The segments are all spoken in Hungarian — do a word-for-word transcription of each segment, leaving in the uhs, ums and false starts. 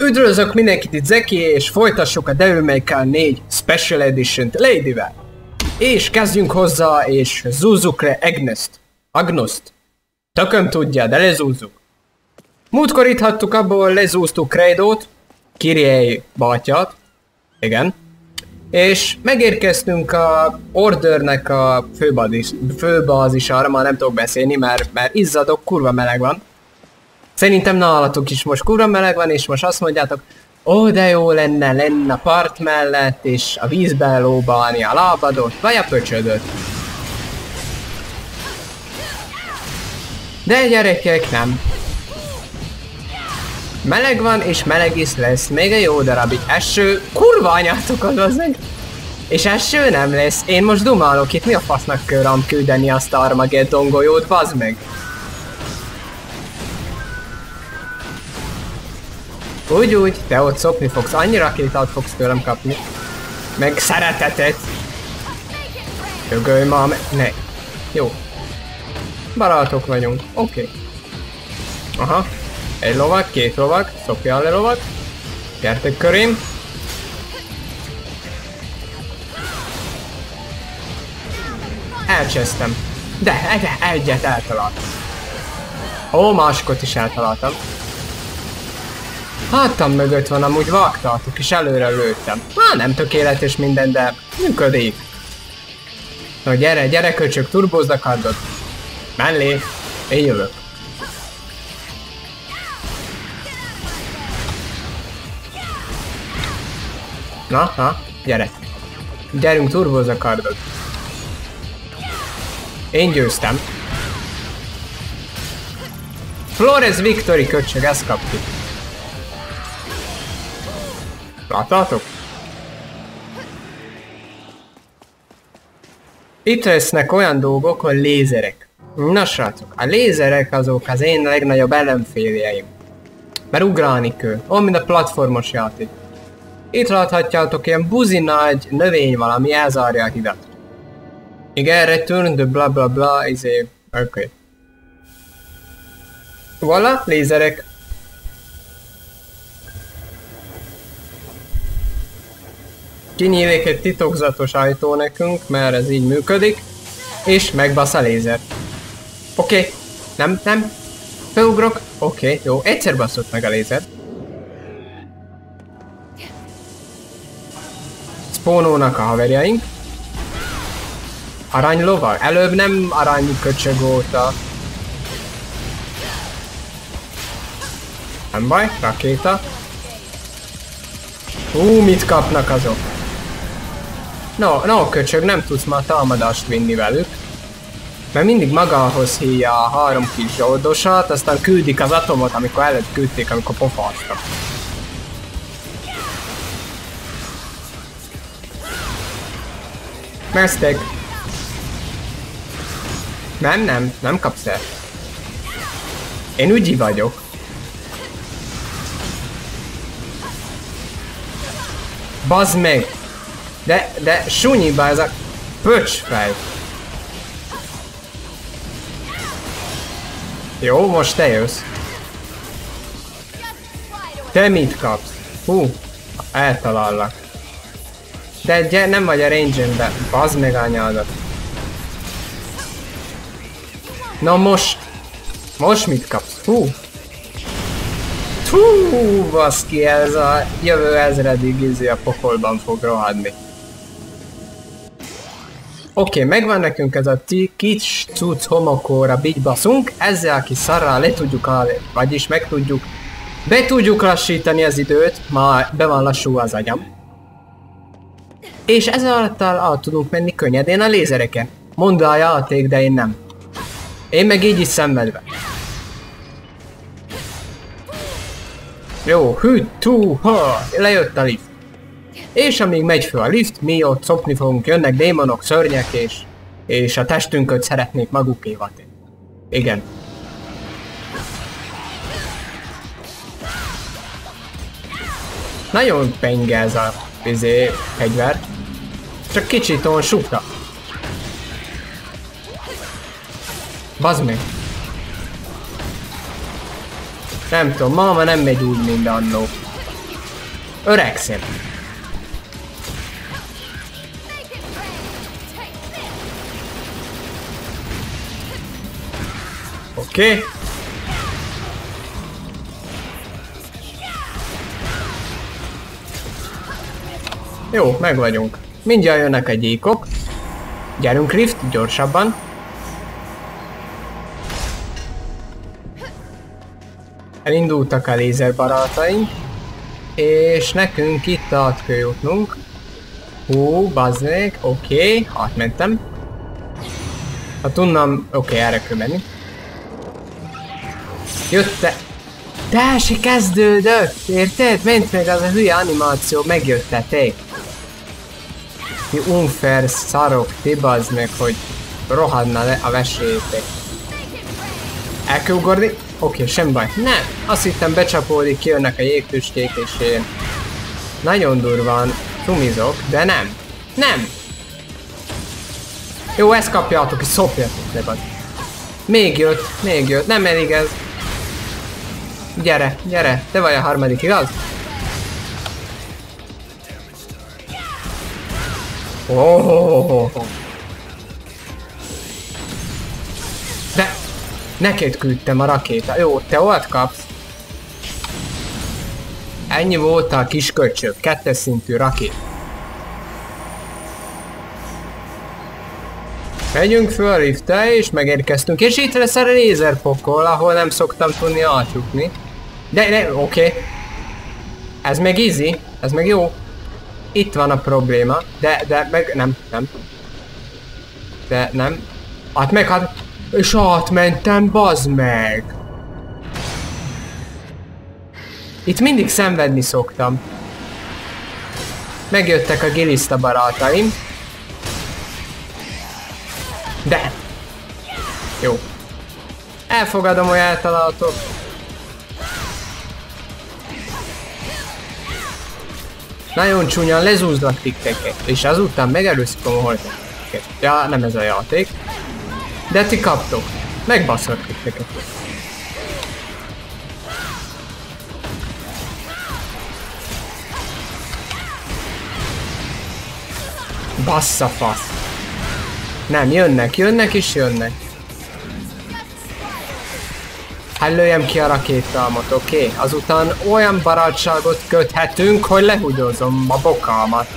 Üdvözlök mindenkit, itt Zeki, és folytassuk a Devil May Cry négy Special Edition-t Ladyvel. És kezdjünk hozzá, és zúzzuk le Agnes-t. Agnost. Tököm tudja, de lezúzzuk. Múltkor itt hagytuk abból, lezúztuk Credo-t, Kyrie bátyát. Igen. És megérkeztünk a Ordernek a főbázis, főbázisára, már nem tudok beszélni, mert, mert izzadok, kurva meleg van. Szerintem nálatok is most kurva meleg van, és most azt mondjátok, ó, de jó lenne, lenne a part mellett, és a vízbe lóbálni a lábadot, vagy a pöcsödöt. De gyerekek, nem. Meleg van, és meleg is lesz, még egy jó darabig. Eső, kurva anyátokat az meg. És eső nem lesz. Én most dumálok itt, mi a fasznak kell rám küldeni azt a Armageddon golyót, bazd meg. Úgy úgy, te ott szopni fogsz, annyi rakétát fogsz tőlem kapni. Meg szeretetet. Tögölj ma, ne. Jó. Barátok vagyunk, oké. Okay. Aha. Egy lovag, két lovag, szopjál le lovag. Gyertek körém. Elcsesztem. De, de egyet eltaláltam. Ó, másikot is eltaláltam. Hátam mögött van, amúgy vágtatok, és előre lőttem. Há, nem tökéletes minden, de működik. Na gyere, gyere köcsök, turbózd a kardot. Mellé, én jövök. Na, na, gyere. Gyerünk, turbózd a kardot. Én győztem. Flores Victory köcsög, ezt kaptuk. Láttátok? Itt lesznek olyan dolgok, hogy lézerek. Na srácok, a lézerek azok az én legnagyobb ellenféljeim. Mert ugrálni kell, olyan mint a platformos játék. Itt láthatjátok, ilyen buzi nagy növény valami elzárja a hidat. Igen, return the bla bla bla, izé, oké. Okay. Voilà, lézerek. Kinyílik egy titokzatos ajtó nekünk, mert ez így működik, és megbasz a lézer. Oké, okay. nem, nem, beugrok, oké, okay, jó, egyszer baszott meg a lézer. Spawnolnak a haverjaink. Aranylovag, előbb nem arany köcsög óta. Nem baj, rakéta. Hú, mit kapnak azok? No, no, köcsög, nem tudsz már támadást vinni velük. Mert mindig magához hívja a három kis zsoldosat, aztán küldik az atomot, amikor előtt küldték, amikor pofáztak. Meztek. Nem, nem, nem kapsz el. Én ügyi vagyok. Bazd meg! De, de sunyiba ez a pöcsfej. Jó, most te jössz. Te mit kapsz? Hú, eltalállak. De gyere, nem vagy a range-ben. Bazd meg anyádat. Na most. Most mit kapsz? Hú. Hú, baszki, ez a jövő ezredig izé a pokolban fog rohadni. Oké, okay, megvan nekünk ez a kis cucc homokóra így baszunk, ezzel a kis szarral le tudjuk állni, vagyis meg tudjuk, be tudjuk lassítani az időt, már be van lassú az agyam. És ezáltal át tudunk menni könnyedén a lézereken. Mondd a játék, de én nem. Én meg így is szenvedve. Jó, hű, tú, ha, lejött a lift. És amíg megy föl a lift, mi ott szopni fogunk, jönnek démonok, szörnyek, és, és a testünket szeretnék magukéval tenni. Igen. Nagyon penge ez a izé, fegyver. Csak kicsit olyan suka. Bazd meg. Nem tudom, máma nem megy úgy, mint annó. Öregszem. Oké. Okay. Jó, meg vagyunk. Mindjárt jönnek a gyíkok. Gyerünk, Rift, gyorsabban. Elindultak a lézerbarátaink. És nekünk itt át kell jutnunk. Hú, bazdmeg, oké, okay, átmentem. Ha tudnám, oké, okay, erre kell menni. Jötte. Társi kezdődött, érted? Ment meg az a hülye animáció, megjöttetek. Ti unfair szarok, ti bazd meg, hogy rohadna le a vesélyétek. El kell ugorni? Oké, okay, sem baj. Nem, azt hittem becsapódik, kijönnek a jégtüskék és én nagyon durván tumizok, de nem. Nem! Jó, ezt kapjátok és szopjatok le, bazd. Még jött, még jött, nem elég ez. Gyere, gyere, te vagy a harmadik, igaz? Oh, oh, oh, oh. De neked küldtem a rakéta. Jó, te ott kapsz. Ennyi volt a kis köcsög, kettes szintű rakét. Megyünk föl a liftre és megérkeztünk, és itt lesz a lézerpokol, ahol nem szoktam tudni átjutni. De, de, oké. Okay. Ez meg easy, ez meg jó. Itt van a probléma, de, de, meg, nem, nem. De, nem. Hát meg, hát, és átmentem, bazd meg. Itt mindig szenvedni szoktam. Megjöttek a giliszta barátaim. De. Jó. Elfogadom, hogy eltaláltok. Nagyon csúnyan lezúznak titeket, és azután megelőszik a holteket. Ja, nem ez a játék. De ti kaptok. Megbasznak titeket. Bassza fasz. Nem, jönnek, jönnek és jönnek. Hát lőjem ki a rakétámat, oké? Okay? Azután olyan barátságot köthetünk, hogy lehúgyozom a bokámat.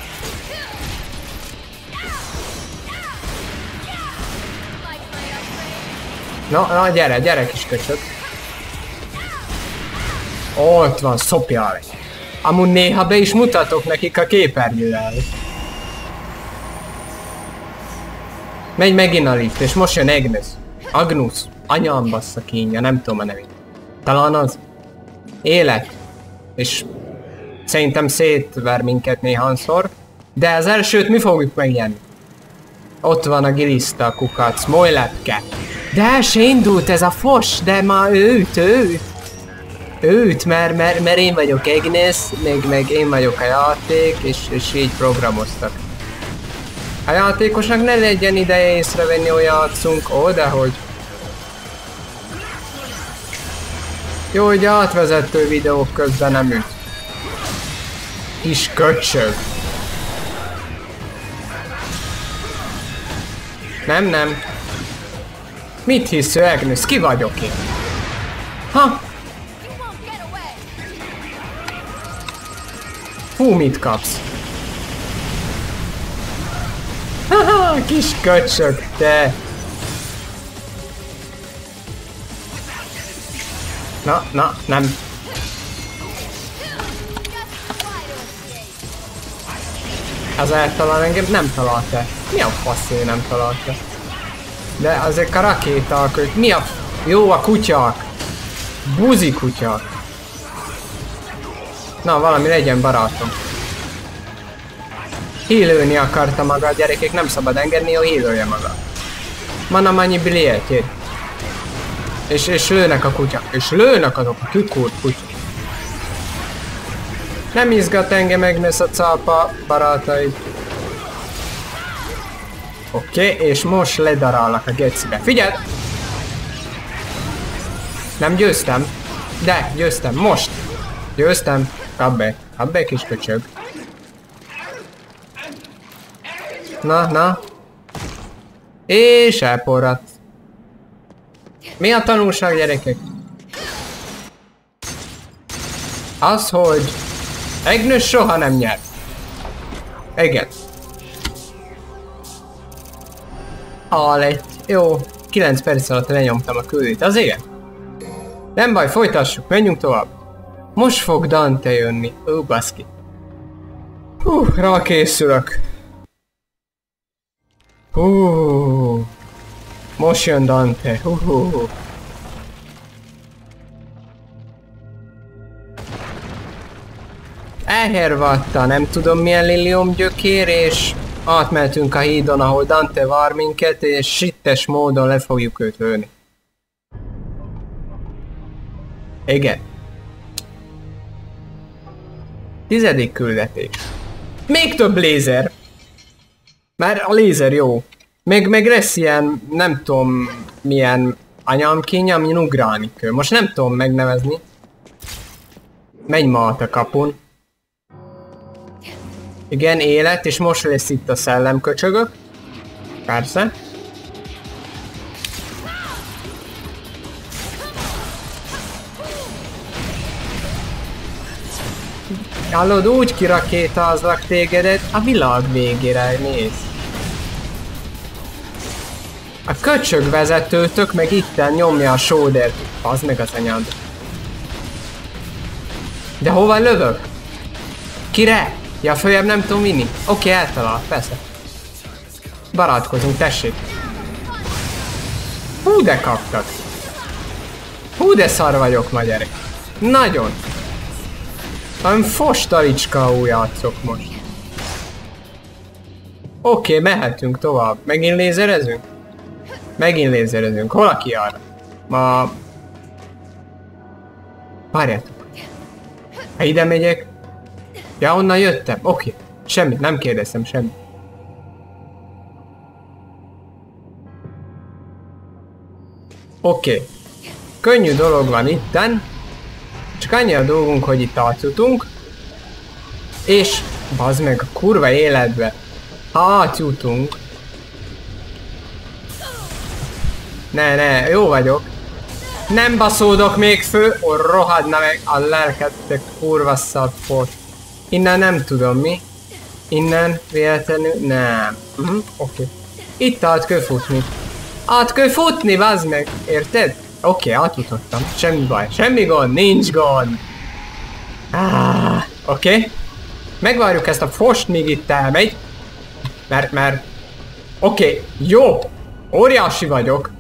Na, na, gyere, gyere kis köcsök. Ott van, szopjál. Amúgy néha be is mutatok nekik a képernyővel. Megy megint a lift, és most jön Agnes. Agnus. Anyám bassza kínja, nem tudom a nevét. Talán az. Élet. És szerintem szétver minket néhányszor. De az elsőt mi fogjuk megjelni? Ott van a giliszta, a kukac, molylepke. De el se indult ez a fos, de már őt, őt. Őt, mert, mert, mert én vagyok Agnes, meg, meg én vagyok a játék, és, és így programoztak. A játékosnak ne legyen ideje észrevenni, hogy játszunk, ó, dehogy. Jó, hogy átvezető videók közben nem üt. Kis köcsög. Nem, nem. Mit hisz ő, Agnes? Ki vagyok én? Ha? Hú, mit kapsz? Haha, kis köcsög, te! Na, na, nem. Az eltalál engem, nem talált-e? Mi a faszé nem talált-e? De azok a rakéták, hogy mi a... Jó, a kutyák! Buzi kutyák! Na, valami legyen, barátom. Hílőni akarta maga a gyerekek, nem szabad engedni, hogy hílője maga. Manam annyi billetjét. És, és lőnek a kutyák. És lőnek azok a kikúrt kutyák. Nem izgat engem Agnes a cápa, barátaid. Oké, okay, és most ledarálnak a gecibe. Figyelj! Nem győztem. De, győztem. Most. Győztem. Kap be. Hát be kis köcsög. Na, na. És elporradt. Mi a tanulság, gyerekek? Az, hogy Agnes soha nem nyer. Igen. A lett. Jó. kilenc perc alatt lenyomtam a küldét. Az igen. Nem baj, folytassuk. Menjünk tovább. Most fog Dante jönni. Ó, baszki. Hú, rá készülök. Hú. Most jön Dante. Hú, hú, hú. Elhervadta, nem tudom milyen lilium gyökér, és átmentünk a hídon, ahol Dante vár minket, és sittes módon le fogjuk őt lőni. Igen. Tizedik küldetés. Még több lézer! Mert a lézer jó. Meg, meg lesz ilyen, nem tudom milyen anyamkény, amin ugrálni kell. Most nem tudom megnevezni. Menj ma a kapun. Igen, élet, és most lesz itt a szellemköcsögök. Persze. Hallod, úgy kirakétázlak tégedet a világ végére, nézd. A köcsög vezetőtök meg itten nyomja a sódert. Az meg az anyád. De hova lövök? Kire? Ja, följebb nem tudom vinni. Oké, okay, eltalál, persze. Barátkozunk, tessék. Hú, de kaptak. Hú, de szar vagyok ma, gyerek. Nagyon. Olyan fostalicskaú játszok most. Oké, okay, mehetünk tovább. Megint lézerezünk? Megint lézerezünk. Hol a kiára? Ma... Várjátok. Ha ide megyek... Ja, onnan jöttem. Oké. Okay. Semmi, nem kérdeztem semmi. Oké. Okay. Könnyű dolog van itten. Csak annyi a dolgunk, hogy itt átjutunk. És... Bazd meg, a kurva életbe. Ha átjutunk... Ne, ne, jó vagyok. Nem baszódok még fő, ó, rohadna meg a lelkedtek kurva szapot. Innen nem tudom mi. Innen véletlenül nem. Uh-huh, oké. Okay. Itt át kell futni. Át kell futni, bazd meg, érted? Oké, okay, átfutottam. Semmi baj, semmi gond, nincs gond. Ah, oké. Okay. Megvárjuk ezt a fost, míg itt elmegy. Mert, mert... Oké, okay, jó. Óriási vagyok.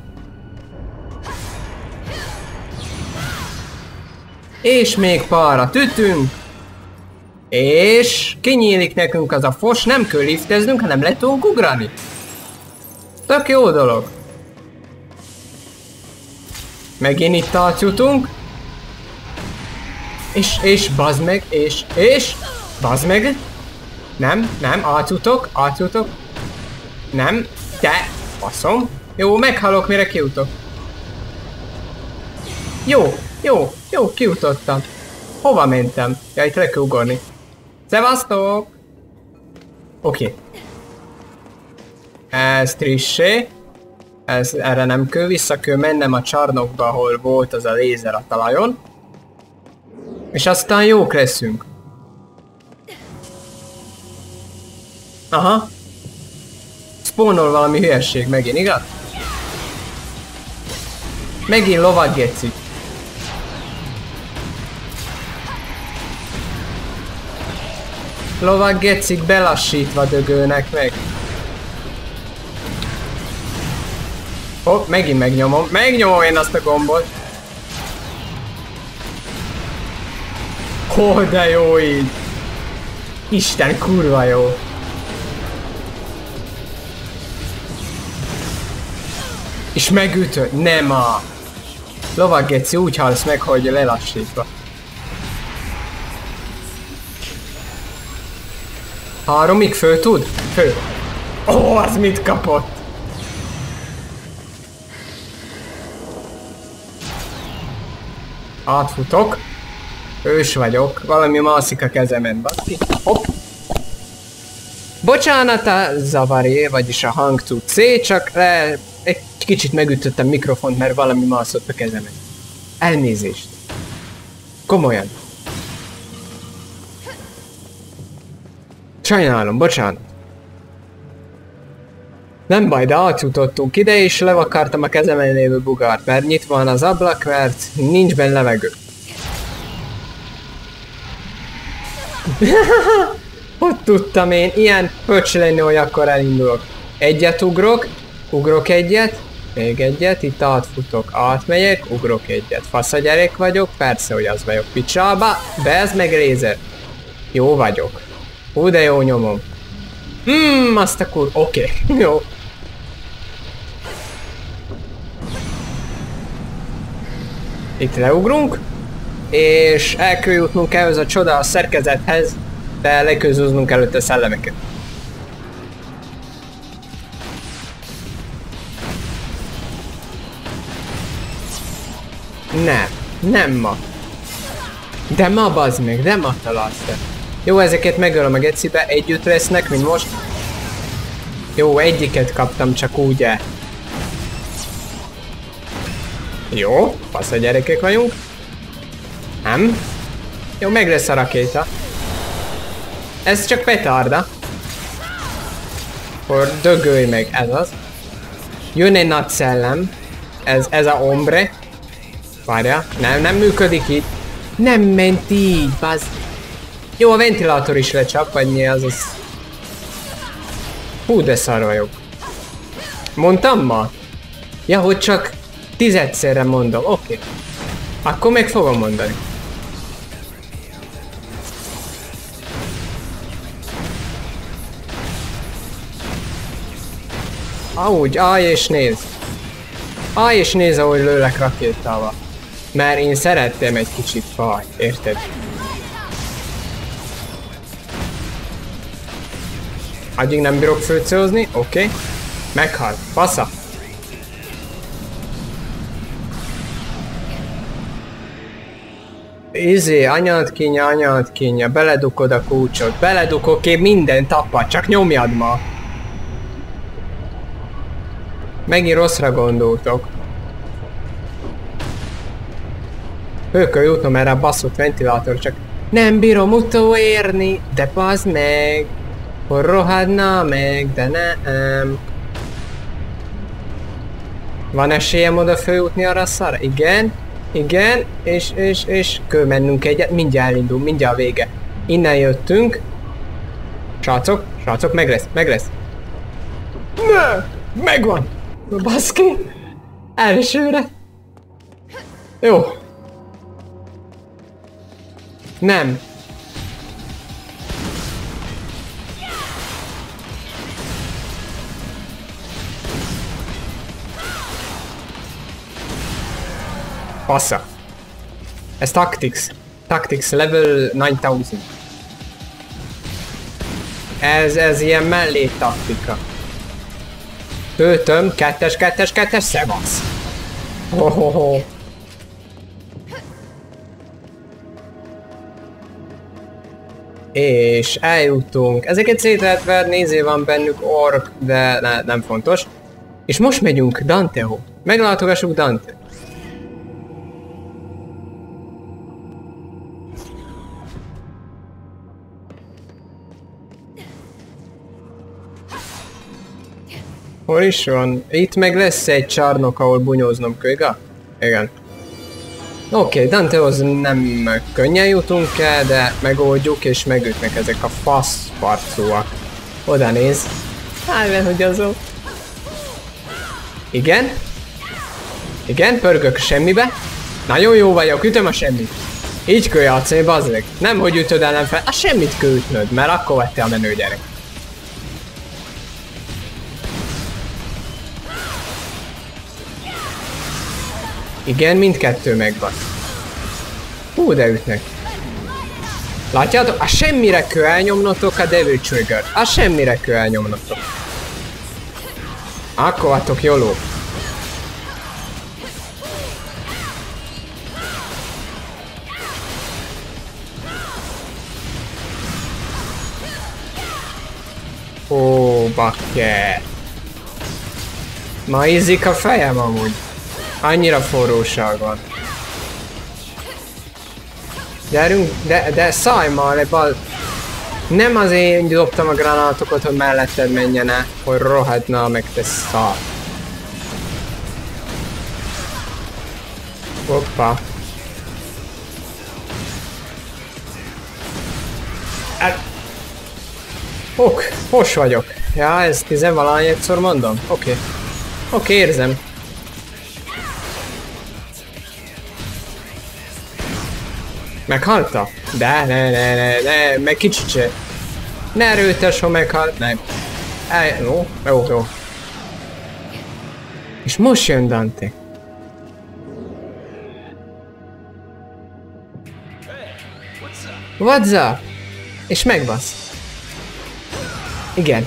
És még párat ütünk. És kinyílik nekünk az a fos, nem kell lifteznünk, hanem le tudunk ugrani. Tök jó dolog. Megint itt átjutunk. És, és, bazd meg, és, és, bazd meg. Nem, nem, átjutok, átjutok. Nem, te, faszom. Jó, meghalok, mire kiutok. Jó, jó, jó, kiutottam. Hova mentem? Ja, itt le kell ugorni. Szevasztok! Oké. Okay. Ez trissé. Ez, erre nem kell, vissza kell mennem a csarnokba, ahol volt az a lézer a talajon. És aztán jók leszünk. Aha. Spawnol valami hülyesség megint, igaz? Megint lovaggetszik. Lovaggetszik belassítva dögölnek meg. Hopp, megint megnyomom. Megnyomom én azt a gombot. Hó, de jó így. Isten, kurva jó. És megütő. Nem a... Lovaggetszi, úgy halsz meg, hogy lelassítva. Háromig föl tud? Föl. Ó, oh, az mit kapott? Átfutok. Ős vagyok, valami mászik a kezemen, baszki. Hopp! Bocsánat a zavaré, vagyis a hangcuccé, csak le, egy kicsit megütöttem mikrofont, mert valami mászott a kezemen. Elnézést. Komolyan. Sajnálom, bocsánat. Nem baj, de átjutottunk ide, és levakartam a kezemen lévő bugart, mert nyitva van az ablak, mert nincs benne levegő. Hogy tudtam én, ilyen pöcs lenni, hogy akkor elindulok. Egyet ugrok, ugrok egyet, még egyet, itt átfutok, átmegyek, ugrok egyet. Fasz a gyerek vagyok, persze, hogy az vagyok. Picsába, be ez meg lézer. Jó vagyok. Hú, de jó nyomom. Hmm, azt a kur... Oké, okay. Jó. Itt leugrunk, és el kell jutnunk ehhez a csoda a szerkezethez, de le kell zúznunk előtte szellemeket. Nem, nem ma. De ma bazd meg, de ma találsz te. Jó, ezeket megölöm a gecibe, együtt lesznek, mint most. Jó, egyiket kaptam, csak úgy el. Jó, fasz a gyerekek vagyunk. Nem. Jó, meg lesz a rakéta. Ez csak petarda. Akkor dögölj meg, ez az. Jön egy nagy szellem. Ez, ez a ombre. Várja, nem, nem működik így. Nem ment így, bazd. Jó, a ventilátor is lecsap, vagy mi az az. Hú, de szar vagyok. Mondtam ma? Ja, hogy csak tizedszerre mondom, oké. Okay. Akkor meg fogom mondani. Ahogy, állj és nézd. Állj és nézd, ahogy lőlek rakétával. Mert én szerettem egy kicsit faj, érted? Addig nem bírok főcőzni, oké. Okay. Meghalt, passza. Izé, anyád kínja, anyád kínja, beledukod a kulcsot, beledukok én minden tapad, csak nyomjad ma. Megint rosszra gondoltok. Ő kell jutnom erre a baszott ventilátor, csak nem bírom utolérni, de bazd meg. Hogy rohadna meg, de nem. Van esélyem oda főjutni arra a szarra? Igen, igen, és, és, és kell mennünk egyet, mindjárt elindul, mindjárt vége. Innen jöttünk. Srácok, srácok, meg lesz, meg lesz. Ne, megvan! Baszki! Elsőre! Jó. Nem. Passza. Ez Tactics. Tactics level kilencezer. Ez, ez ilyen mellé taktika. Töltöm, kettes, kettes, kettes, szevasz. Hohoho. És eljutunk. Ezeket szét lehet verni, nézé van bennük ork, de ne, nem fontos. És most megyünk Dantehoz. Meglátogassuk Dante. Hol is van? Itt meg lesz egy csarnok, ahol bunyóznom kell, igaz? Igen. Oké, okay, Dantehoz nem könnyen jutunk el, de megoldjuk és megütnek ezek a fasz parcúak. Oda néz. Hájven, hogy azok. Igen? Igen, pörgök a semmibe. Nagyon jó vagyok, ütöm a semmit. Így kell játszani, bazd meg. Nem, hogy ütöd ellen fel, a semmit kell ütnöd, mert akkor vettél a menő gyerek. Igen, mindkettő megvan. Hú, de ütnek. Látjátok? A semmire kell elnyomnotok a Devil Trigger. A semmire kell elnyomnotok. Akkor vagytok jóló. Ó, bakker. Ma izzik a fejem amúgy. Annyira forróság van. Gyerünk, de, de szállj már, bal. Nem azért dobtam a granátokat, hogy melletted menjen át, hogy rohadna meg te szar. Hoppa. El... Ok, hos vagyok. Ja, ez tizenvalahányszor mondom? Oké. Okay. Oké, okay, érzem. Meghalta? De, ne, ne, ne, ne, meg kicsit se. Ne erőtes, ha meghalt, nem. El, jó, jó, jó. És most jön Dante. What's up? És megbasz. Igen.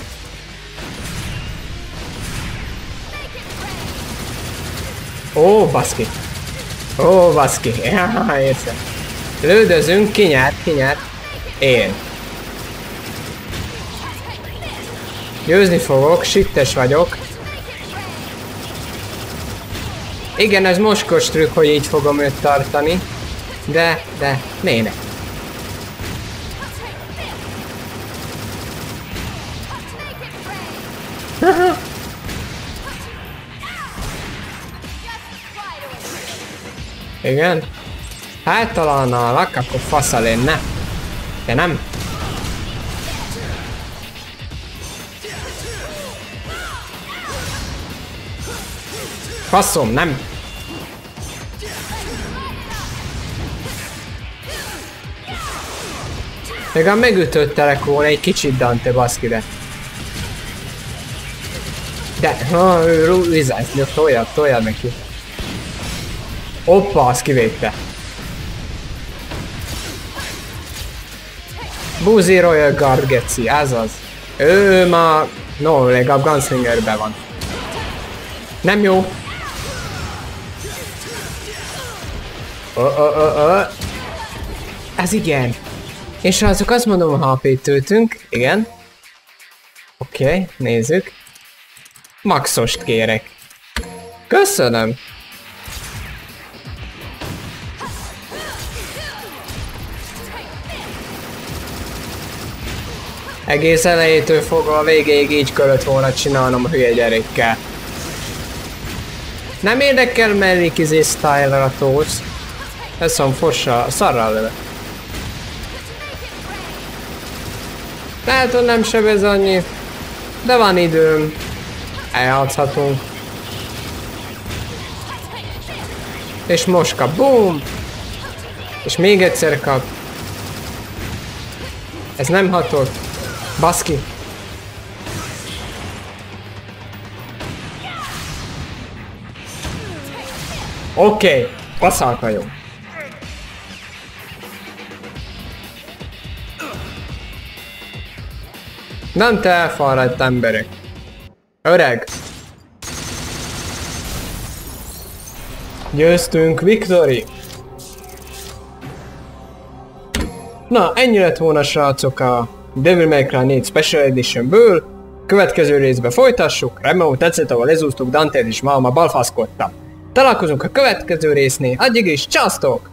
Ó, baszki. Ó, baszki. Ja, érzem. Lődözünk, ki nyert, ki nyert. Én. Győzni fogok, sittes vagyok. Igen, ez moskos trükk, hogy így fogom őt tartani. De, de, néne. Igen? Hát találnálak, akkor fasza lenne. De nem? Faszom, nem? Még a megütöttelek volna egy kicsit, Dante, baszki, de. De, ha, ő vizázni, toljad, toljad neki. Hoppa, azt kivédte. Buzi Royal Guard geci, ez az. Ő ma... No, legalább Gunslingerben van. Nem jó. Ö, ö, ö, ö. Ez igen. És azok azt mondom, há pét töltünk. Igen. Oké, okay, nézzük. Maxost kérek. Köszönöm. Egész elejétől fogva a végéig így kellett volna csinálnom a hülye gyerekkel. Nem érdekel mellékizé style-ra a tósz. Ez van forsa, szarral löve. Lehet, hogy nem sebez annyi, de van időm. Eljátszhatunk. És most kap, boom! És még egyszer kap. Ez nem hatott. Baszki. Oké, okay. Baszálka jó. Nem te elfáradt emberek. Öreg. Győztünk, Victory! Na, ennyi lett volna, srácok, a Devil May Cry négy Special Editionből. Következő részbe folytassuk. Remélem, hogy tetszett, ahol lezúztuk Dante-t és ma, ma balfaszkodtam. Találkozunk a következő résznél. Addig is, csasztok!